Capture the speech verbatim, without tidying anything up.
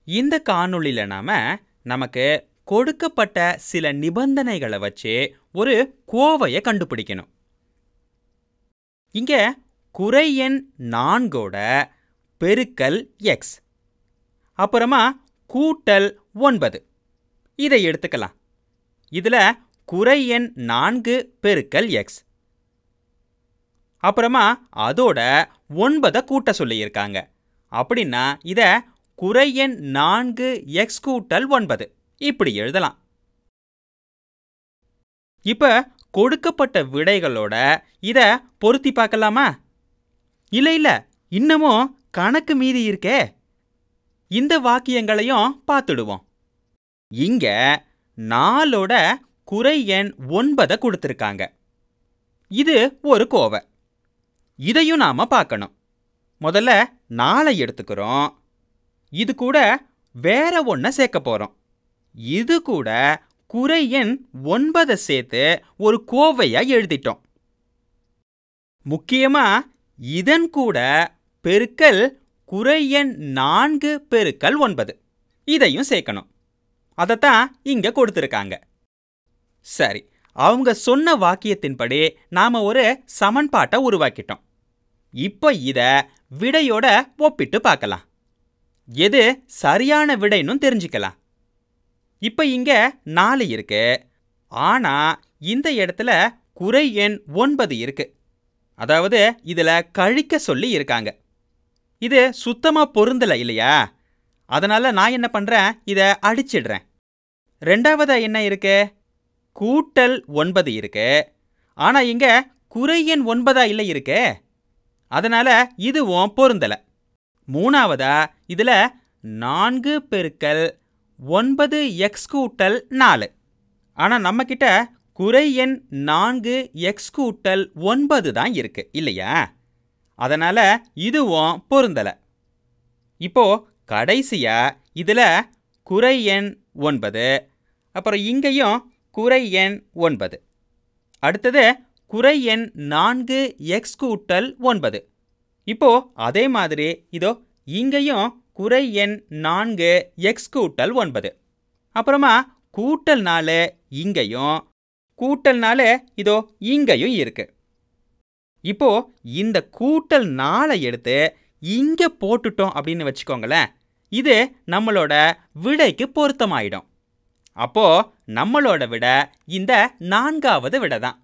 இந்த காணொளியில நாம நமக்கு கொடுக்கப்பட்ட சில நிபந்தனைகளை வச்சு ஒரு கோவையை கண்டுபிடிக்கணும். இங்க குறை எண் நான்கோட பெருக்கல் x அப்புறமா கூட்டல் ஒன்பது இதை எடுத்துக்கலாம். இதுல குறை எண் நான்கு பெருக்கல் x அப்புறமா அதோட ஒன்பதை கூட்ட சொல்லியிருக்காங்க. அப்படின்னா இத குறை எண் நான்கு x கூட்டல் ஒன்பது இப்படி எழுதலாம். இப்ப கொடுக்கப்பட்ட விடைகளோட இத பொருத்தி பார்க்கலாமா? இல்ல இல்ல இன்னமும் கணக்கு மீதி இருக்கே. இந்த வாக்கியங்களையும் பார்த்துடுவோம். இங்க நாலோட குறை எண் ஒன்பதை கொடுத்திருக்காங்க. இது ஒரு கோவை. இதையும் நாம பார்க்கணும். முதல்ல நாலை எடுத்துக்கிறோம். இது கூட வேற ஒன்றை சேர்க்க போறோம். இது கூட குறை எண் ஒன்பதை சேர்த்து ஒரு கோவையா எழுதிட்டோம். முக்கியமா இதன் கூட பெருக்கல் குறை எண் நான்கு பெருக்கல் ஒன்பது இதையும் சேர்க்கணும். அதைத்தான் இங்க கொடுத்திருக்காங்க. சரி, அவங்க சொன்ன வாக்கியத்தின்படி நாம ஒரு சமன்பாட்டை உருவாக்கிட்டோம். இப்ப இத விடையோட ஒப்பிட்டு பார்க்கலாம். எது சரியான விடைன்னு தெரிஞ்சுக்கலாம். இப்ப இங்க நாலு இருக்கு. ஆனா இந்த இடத்துல குறை எண் ஒன்பது இருக்கு. அதாவது இதுல கழிக்க சொல்லி இருக்காங்க. இது சுத்தமா பொருந்தல இல்லையா? அதனால நான் என்ன பண்றேன், இத அடிச்சிடுறேன். ரெண்டாவதா என்ன இருக்கு? கூட்டல் ஒன்பது இருக்கு. ஆனா இங்க குறை எண் ஒன்பதா இல்லை இருக்கு. அதனால இதுவும் பொருந்தல. மூணாவதா இதுல நான்கு பெருக்கல் ஒன்பது எக்ஸ் கூட்டல் நாலு. ஆனா நம்ம கிட்ட குறை எண் நான்கு எக்ஸ் கூட்டல் ஒன்பது தான் இருக்கு இல்லையா? அதனால இதுவும் பொருந்தல. இப்போ கடைசியா இதுல குறை எண் ஒன்பது, அப்புறம் இங்கேயும் குறை எண் ஒன்பது, அடுத்தது குறை எண் நான்கு எக்ஸ் கூட்டல் ஒன்பது. இப்போ அதே மாதிரி இதோ இங்கேயும் குறை எண் நான்கு எக்ஸ் கூட்டல் ஒன்பது, அப்புறமா கூட்டல் நாலு இங்கேயும், கூட்டல் நாலு இதோ இங்கேயும் இருக்கு. இப்போ இந்த கூட்டல் நாலை எடுத்து இங்க போட்டுட்டோம் அப்படின்னு வச்சுக்கோங்களேன். இது நம்மளோட விடைக்கு பொருத்தமாயிடும். அப்போ நம்மளோட விடை இந்த நான்காவது விடை தான்.